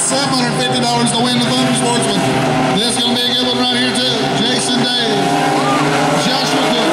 $750 to win the Thunder Sportsman. This is going to be a good one right here too. Jason Day, Joshua Cook.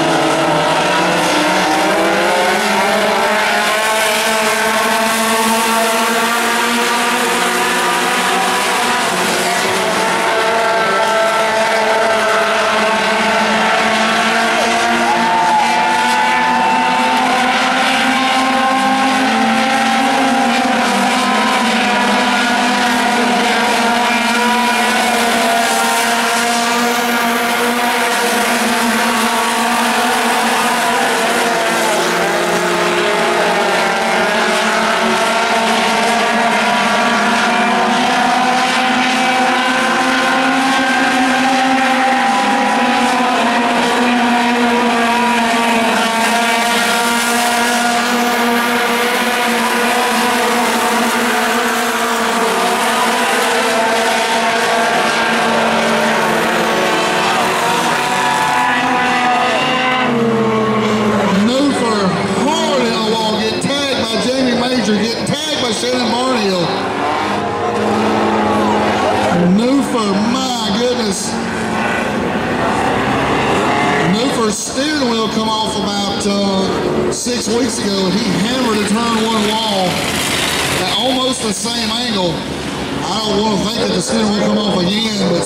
Getting tagged by Shannon Barnhill. Newfer, my goodness. Newfer's steering wheel come off about 6 weeks ago. He hammered a turn one wall at almost the same angle. I don't want to think that the steering wheel come off again, but